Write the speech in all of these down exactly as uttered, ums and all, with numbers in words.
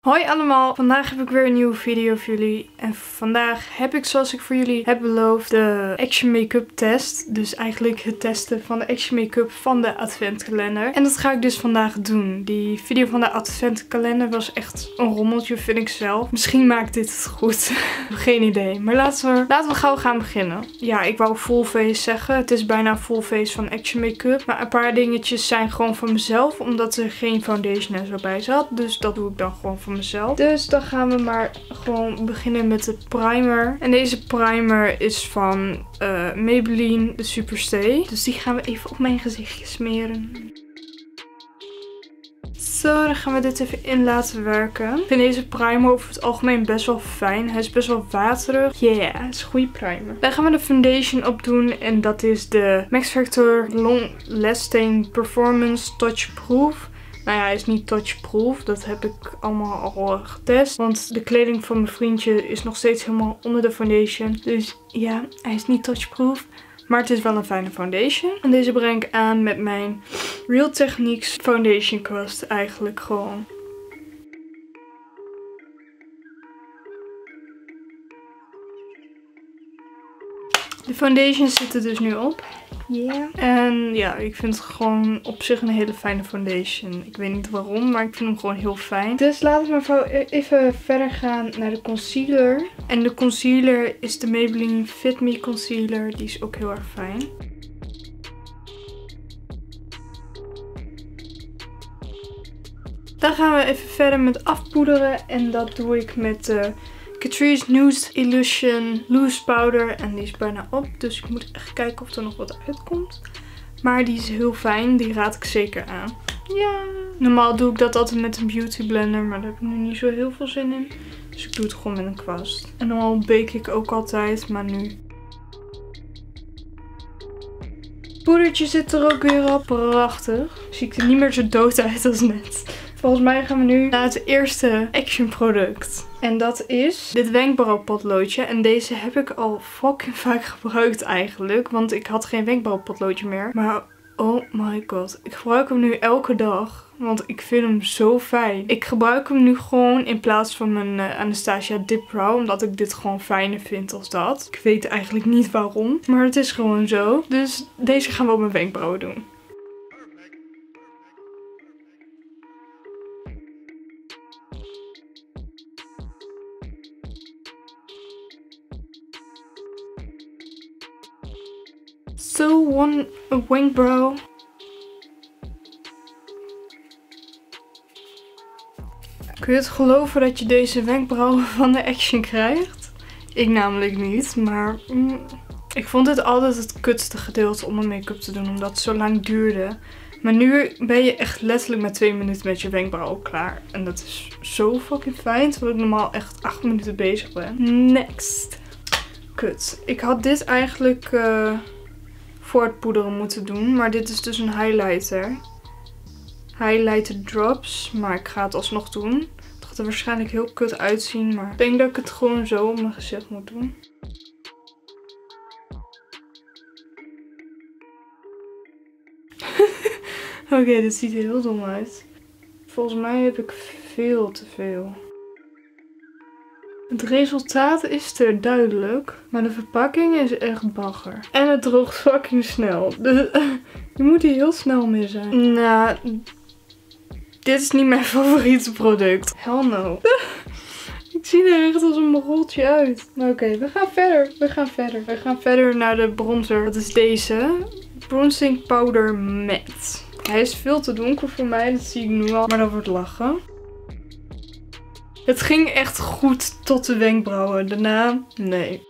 Hoi allemaal, vandaag heb ik weer een nieuwe video voor jullie. En vandaag heb ik, zoals ik voor jullie heb beloofd, de Action Make-up test. Dus eigenlijk het testen van de Action Make-up van de adventkalender. En dat ga ik dus vandaag doen. Die video van de adventkalender was echt een rommeltje, vind ik zelf. Misschien maakt dit het goed. Geen idee. Maar laten we, laten we gauw gaan beginnen. Ja, ik wou full face zeggen. Het is bijna full face van Action Make-up. Maar een paar dingetjes zijn gewoon van mezelf, omdat er geen foundation en zo bij zat. Dus dat doe ik dan gewoon voor mezelf. Dus dan gaan we maar gewoon beginnen met de primer. En deze primer is van uh, Maybelline de Superstay. Dus die gaan we even op mijn gezichtje smeren. Zo, dan gaan we dit even in laten werken. Ik vind deze primer over het algemeen best wel fijn. Hij is best wel waterig. Yeah, het is een goede primer. Dan gaan we de foundation op doen. En dat is de Max Factor Long Lasting Performance Touch Proof. Nou ja, hij is niet touchproof. Dat heb ik allemaal al getest. Want de kleding van mijn vriendje is nog steeds helemaal onder de foundation. Dus ja, hij is niet touchproof. Maar het is wel een fijne foundation. En deze breng ik aan met mijn Real Techniques Foundation Crust. Eigenlijk gewoon. De foundation zit er dus nu op. Yeah. En ja, ik vind het gewoon op zich een hele fijne foundation. Ik weet niet waarom, maar ik vind hem gewoon heel fijn. Dus laten we maar even verder gaan naar de concealer. En de concealer is de Maybelline Fit Me Concealer. Die is ook heel erg fijn. Dan gaan we even verder met afpoederen. En dat doe ik met de Catrice Nude Illusion Loose Powder. En die is bijna op. Dus ik moet echt kijken of er nog wat uitkomt. Maar die is heel fijn. Die raad ik zeker aan. Ja. Normaal doe ik dat altijd met een beauty blender. Maar daar heb ik nu niet zo heel veel zin in. Dus ik doe het gewoon met een kwast. En normaal bake ik ook altijd. Maar nu. Het poedertje zit er ook weer op. Prachtig. Zie ik er niet meer zo dood uit als net. Volgens mij gaan we nu naar het eerste Action product. En dat is dit wenkbrauwpotloodje. En deze heb ik al fucking vaak gebruikt eigenlijk. Want ik had geen wenkbrauwpotloodje meer. Maar oh my god. Ik gebruik hem nu elke dag. Want ik vind hem zo fijn. Ik gebruik hem nu gewoon in plaats van mijn uh, Anastasia Dip Brow. Omdat ik dit gewoon fijner vind als dat. Ik weet eigenlijk niet waarom. Maar het is gewoon zo. Dus deze gaan we op mijn wenkbrauwen doen. So, one wenkbrauw. Kun je het geloven dat je deze wenkbrauwen van de Action krijgt? Ik namelijk niet, maar mm, ik vond dit altijd het kutste gedeelte om een make-up te doen, omdat het zo lang duurde. Maar nu ben je echt letterlijk met twee minuten met je wenkbrauwen klaar. En dat is zo fucking fijn, terwijl ik normaal echt acht minuten bezig ben. Next. Kut. Ik had dit eigenlijk Uh, voor het poederen moeten doen. Maar dit is dus een highlighter. Highlighter drops. Maar ik ga het alsnog doen. Het gaat er waarschijnlijk heel kut uitzien. Maar ik denk dat ik het gewoon zo op mijn gezicht moet doen. Oké, okay, dit ziet er heel dom uit. Volgens mij heb ik veel te veel. Het resultaat is er duidelijk, maar de verpakking is echt bagger. En het droogt fucking snel. Dus je moet hier heel snel mee zijn. Nou, dit is niet mijn favoriete product. Hell no. Ik zie er echt als een morreltje uit. Oké, okay, we gaan verder. We gaan verder. We gaan verder naar de bronzer. Dat is deze. Bronzing Powder Matte. Hij is veel te donker voor mij, dat zie ik nu al. Maar dat wordt lachen. Het ging echt goed tot de wenkbrauwen. Daarna, nee.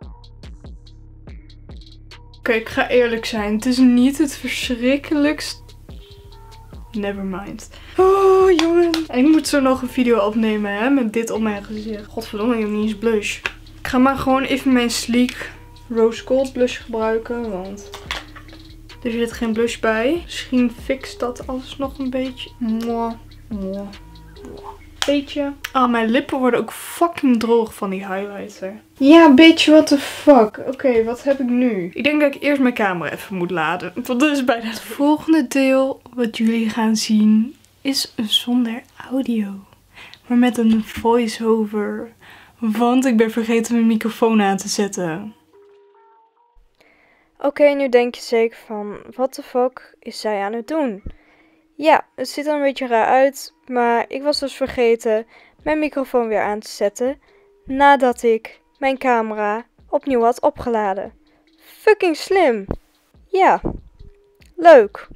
Oké, okay, ik ga eerlijk zijn. Het is niet het verschrikkelijkst. Nevermind. Oh, jongen. En ik moet zo nog een video opnemen, hè. Met dit op mijn gezicht. Godverdomme, ik heb niet eens blush. Ik ga maar gewoon even mijn Sleek Rose Gold blush gebruiken. Want er zit geen blush bij. Misschien fixt dat alles nog een beetje. Mwah, mwah, mwah. Beetje. Ah, mijn lippen worden ook fucking droog van die highlighter. Ja, bitch, what the fuck. Oké, okay, wat heb ik nu? Ik denk dat ik eerst mijn camera even moet laden. Want dat is bijna het volgende deel wat jullie gaan zien is zonder audio. maar met een voice-over. Want ik ben vergeten mijn microfoon aan te zetten. Oké, okay, nu denk je zeker van, wat de fuck is zij aan het doen? Ja, het ziet er een beetje raar uit, maar ik was dus vergeten mijn microfoon weer aan te zetten nadat ik mijn camera opnieuw had opgeladen. Fucking slim! Ja, leuk!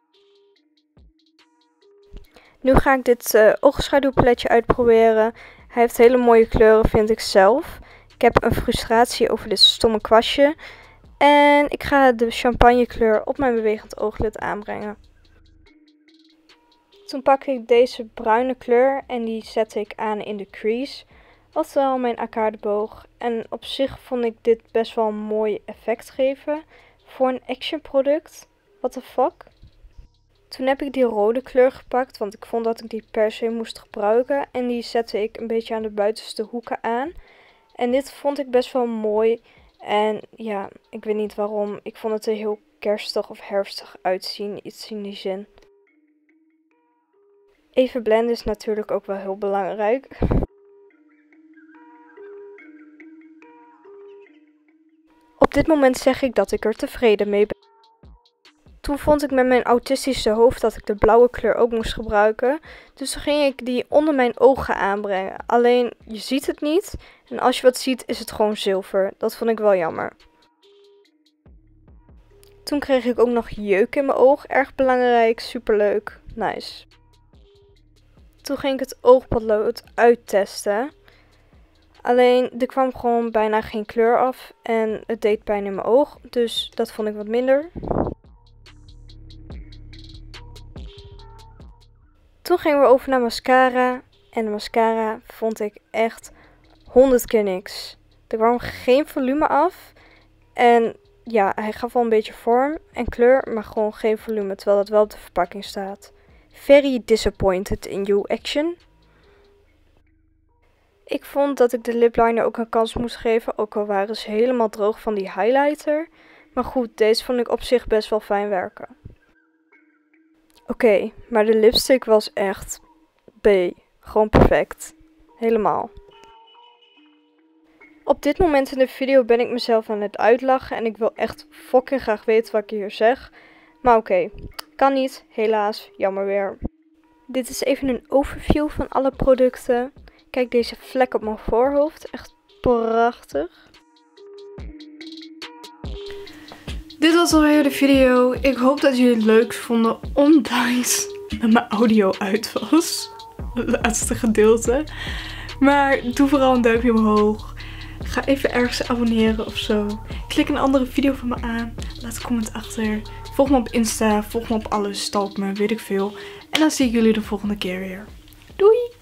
Nu ga ik dit uh, oogschaduwpaletje uitproberen. Hij heeft hele mooie kleuren, vind ik zelf. Ik heb een frustratie over dit stomme kwastje. En ik ga de champagnekleur op mijn bewegend ooglid aanbrengen. Toen pak ik deze bruine kleur en die zet ik aan in de crease. Oftewel mijn arcadeboog. En op zich vond ik dit best wel een mooi effect geven voor een Action product. What the fuck? Toen heb ik die rode kleur gepakt, want ik vond dat ik die per se moest gebruiken. En die zette ik een beetje aan de buitenste hoeken aan. En dit vond ik best wel mooi. En ja, ik weet niet waarom. Ik vond het er heel kerstig of herfstig uitzien, iets in die zin. Even blenden is natuurlijk ook wel heel belangrijk. Op dit moment zeg ik dat ik er tevreden mee ben. Toen vond ik met mijn autistische hoofd dat ik de blauwe kleur ook moest gebruiken. Dus toen ging ik die onder mijn ogen aanbrengen. Alleen, je ziet het niet. En als je wat ziet, is het gewoon zilver. Dat vond ik wel jammer. Toen kreeg ik ook nog jeuk in mijn oog. Erg belangrijk, superleuk, nice. Toen ging ik het oogpotlood uittesten. Alleen, er kwam gewoon bijna geen kleur af. En het deed pijn in mijn oog. Dus dat vond ik wat minder. Toen gingen we over naar mascara. En de mascara vond ik echt honderd keer niks. Er kwam geen volume af. En ja, hij gaf wel een beetje vorm en kleur, maar gewoon geen volume. Terwijl dat wel op de verpakking staat. Very disappointed in you, Action. Ik vond dat ik de lipliner ook een kans moest geven. Ook al waren ze helemaal droog van die highlighter. Maar goed, deze vond ik op zich best wel fijn werken. Oké, okay, maar de lipstick was echt B. Gewoon perfect. Helemaal. Op dit moment in de video ben ik mezelf aan het uitlachen. En ik wil echt fucking graag weten wat ik hier zeg. Maar oké, okay, kan niet. Helaas, jammer weer. Dit is even een overview van alle producten. Kijk deze vlek op mijn voorhoofd. Echt prachtig. Dit was alweer de video. Ik hoop dat jullie het leuk vonden. Ondanks dat mijn audio uit was. Het laatste gedeelte. Maar doe vooral een duimpje omhoog. Ga even ergens abonneren of zo. Klik een andere video van me aan. Laat een comment achter. Volg me op Insta. Volg me op alles. Stalk me. Weet ik veel. En dan zie ik jullie de volgende keer weer. Doei!